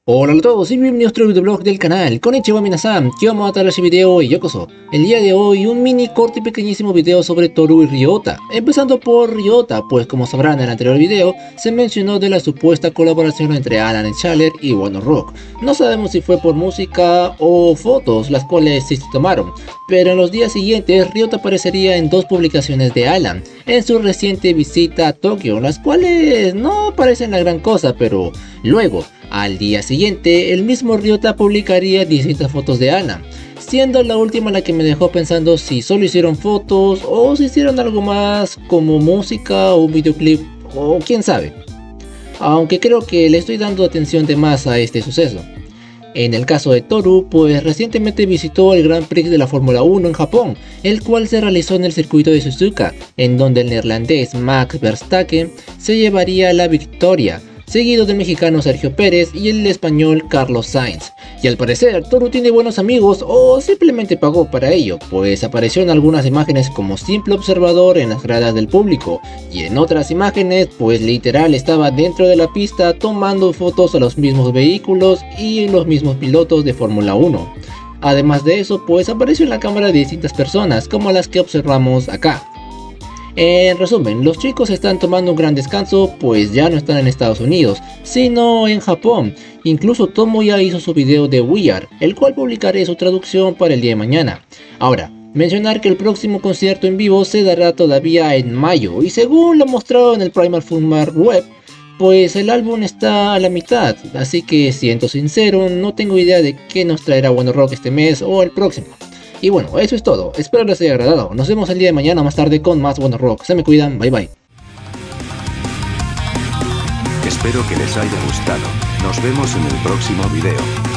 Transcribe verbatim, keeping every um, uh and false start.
Hola a todos y bienvenidos a otro videoblog del canal. Konnichiwa minasan, Kyomo Atarashi Video y Yokoso. El día de hoy un mini corto y pequeñísimo video sobre Toru y Ryota. Empezando por Ryota, pues como sabrán en el anterior video, se mencionó de la supuesta colaboración entre Alan Schaller y One Ok Rock. No sabemos si fue por música o fotos, las cuales sí se tomaron, pero en los días siguientes Ryota aparecería en dos publicaciones de Alan, en su reciente visita a Tokio, las cuales no parecen la gran cosa, pero luego, al día siguiente, el mismo Ryota publicaría distintas fotos de Alan, siendo la última la que me dejó pensando si solo hicieron fotos o si hicieron algo más como música o un videoclip o quién sabe. Aunque creo que le estoy dando atención de más a este suceso. En el caso de Toru, pues recientemente visitó el Grand Prix de la Fórmula uno en Japón, el cual se realizó en el circuito de Suzuka, en donde el neerlandés Max Verstappen se llevaría la victoria, seguido del mexicano Sergio Pérez y el español Carlos Sainz. Y al parecer Toru tiene buenos amigos o simplemente pagó para ello, pues apareció en algunas imágenes como simple observador en las gradas del público, y en otras imágenes pues literal estaba dentro de la pista tomando fotos a los mismos vehículos y los mismos pilotos de Fórmula uno. Además de eso, pues apareció en la cámara de distintas personas como las que observamos acá. En resumen, los chicos están tomando un gran descanso, pues ya no están en Estados Unidos, sino en Japón. Incluso Tomo ya hizo su video de We Are, el cual publicaré su traducción para el día de mañana. Ahora, mencionar que el próximo concierto en vivo se dará todavía en mayo, y según lo mostrado en el Primal Funmar web, pues el álbum está a la mitad, así que siendo sincero, no tengo idea de qué nos traerá One Ok Rock este mes o el próximo. Y bueno, eso es todo, espero les haya agradado, nos vemos el día de mañana más tarde con más One Ok Rock, se me cuidan, bye bye. Espero que les haya gustado, nos vemos en el próximo video.